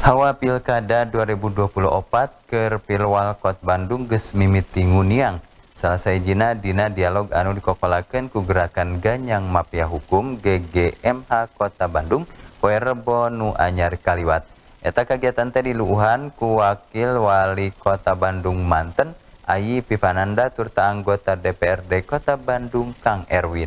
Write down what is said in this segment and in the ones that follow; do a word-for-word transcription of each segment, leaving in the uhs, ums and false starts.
Hawa Pilkada dua ribu dua puluh empat keur Pilwalkot Bandung geus mimiti nguniang. Selesai jina dina dialog anu dikokolakeun ku Gerakan Ganyang Mafia Hukum G G M H Kota Bandung poe Rebo nu anyar kaliwat. Eta kagiatan teh diluuhan ku Wakil Wali Kota Bandung Manten Ayi Pipananda turta anggota D P R D Kota Bandung Kang Erwin.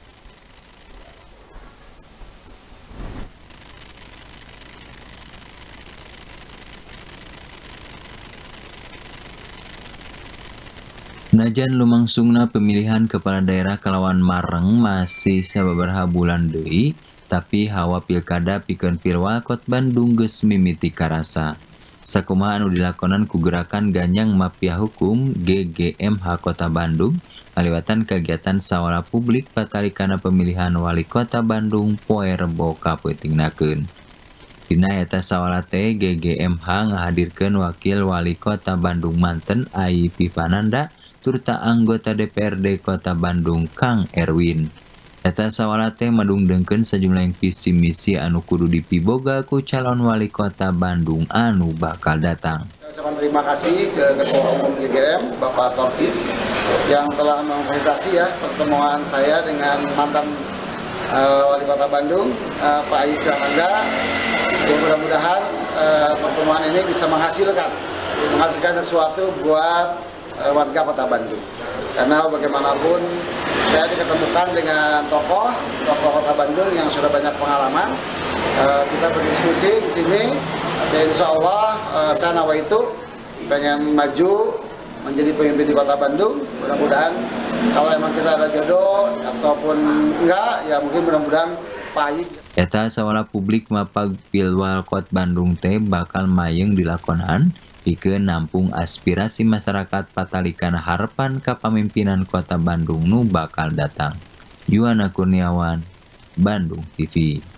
Najan lumangsungna pemilihan kepala daerah kalawan mareng masih sababaraha bulan deui, tapi hawa pilkada pikeun Pilwalkot Bandung geus mimiti karasa. Sakumaha anu dilakonan ku Gerakan Ganyang Mafia Hukum G G M H Kota Bandung kaliwatan kegiatan sawala publik patalikana pemilihan wali kota Bandung poe Rebo kapeutingnakeun. Dina eta sawala teh G G M H ngahadirkeun Wakil Wali Kota Bandung Manten Ayi Pipananda turta anggota D P R D Kota Bandung Kang Erwin. Eta sawala teh madungdengkeun sajumlah visi misi anu kudu dipiboga ku calon wali kota Bandung anu bakal datang. Saya terima kasih ke Ketua Umum G G M Bapak Torkis yang telah memfasilitasi ya pertemuan saya dengan mantan uh, wali kota Bandung uh, Pak Ayi Pipananda. Ya, mudah-mudahan uh, pertemuan ini bisa menghasilkan menghasilkan sesuatu buat warga Kota Bandung, karena bagaimanapun saya diketemukan dengan tokoh tokoh Kota Bandung yang sudah banyak pengalaman. Uh, kita berdiskusi di sini dan insya Allah uh, saya nawa itu pengen maju menjadi pemimpin di Kota Bandung. Mudah-mudahan kalau emang kita ada jodoh ataupun enggak ya mungkin mudah-mudahan Pak. Eta sawala publik mapag Pilwalkot Bandung teh bakal mayeng dilakonan pikeun nampung aspirasi masyarakat patalikana harapan kapamimpinan Kota Bandung nu bakal datang. Yuwana Kurniawan, Bandung T V.